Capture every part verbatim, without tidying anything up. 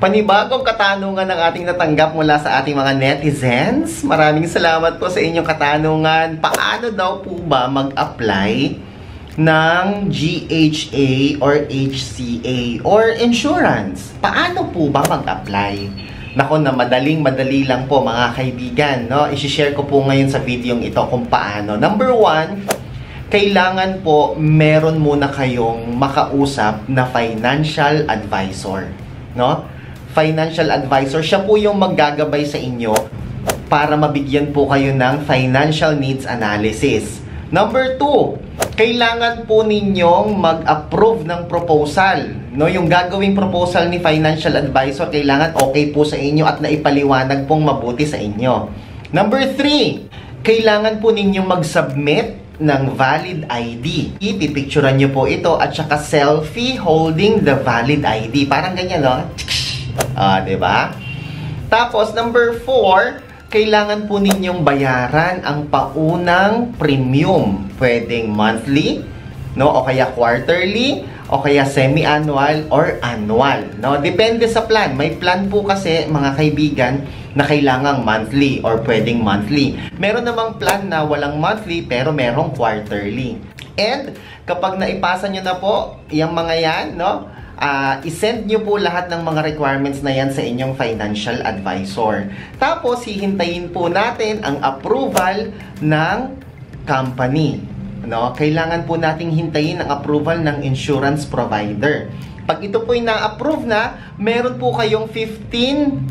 Panibagong katanungan ng ating natanggap mula sa ating mga netizens. Maraming salamat po sa inyong katanungan. Paano daw po ba mag-apply ng G H A or H C A or insurance? Paano po ba mag-apply? Nako na madaling-madali lang po mga kaibigan, no? I-share ko po ngayon sa video ito kung paano. Number one, kailangan po meron muna kayong makausap na financial advisor, no? Financial advisor, siya po yung maggagabay sa inyo para mabigyan po kayo ng financial needs analysis. Number two, kailangan po ninyong mag-approve ng proposal. No, yung gagawing proposal ni financial advisor, kailangan okay po sa inyo at naipaliwanag pong mabuti sa inyo. Number three, kailangan po ninyong mag-submit ng valid I D. Ipipicturean nyo po ito at saka selfie holding the valid I D. Parang ganyan, no? Ah, diba? Tapos, number four, kailangan po ninyong bayaran ang paunang premium. Pwedeng monthly, no? O kaya quarterly, o kaya semi-annual or annual, no? Depende sa plan. May plan po kasi, mga kaibigan, na kailangang monthly or pwedeng monthly. Meron namang plan na walang monthly pero merong quarterly. And kapag naipasa nyo na po yung mga yan, no? Uh, isend nyo po lahat ng mga requirements na yan sa inyong financial advisor. Tapos, hihintayin po natin ang approval ng company. No? Kailangan po nating hintayin ang approval ng insurance provider. Pag ito po yung na-approve na, meron po kayong fifteen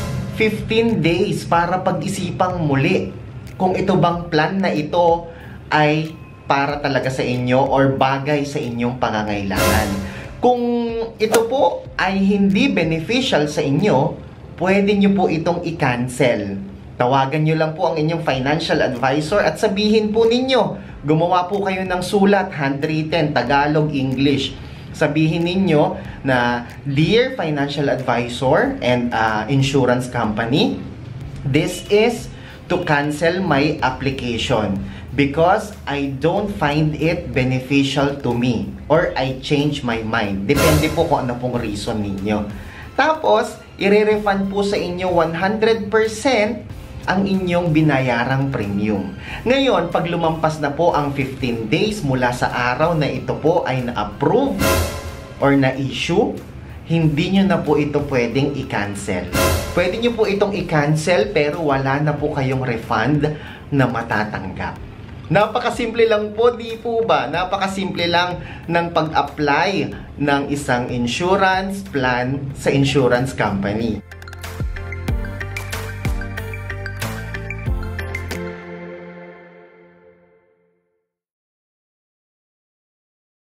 days para pag-isipang muli kung ito bang plan na ito ay para talaga sa inyo or bagay sa inyong pangangailangan. Kung ito po ay hindi beneficial sa inyo, pwede nyo po itong i-cancel. Tawagan nyo lang po ang inyong financial advisor at sabihin po ninyo, gumawa po kayo ng sulat, handwritten, Tagalog, English. Sabihin ninyo na, Dear Financial Advisor and uh, Insurance Company, this is to cancel my application because I don't find it beneficial to me or I change my mind. Depende po kung ano pong reason ninyo. Tapos, i-refund po sa inyo one hundred percent ang inyong binayarang premium. Ngayon, pag lumampas na po ang fifteen days mula sa araw na ito po ay na-approve or na-issue, hindi nyo na po ito pwedeng i-cancel. Pwede nyo po itong i-cancel pero wala na po kayong refund na matatanggap. Napakasimple lang po, di po ba? Napakasimple lang ng pag-apply ng isang insurance plan sa insurance company.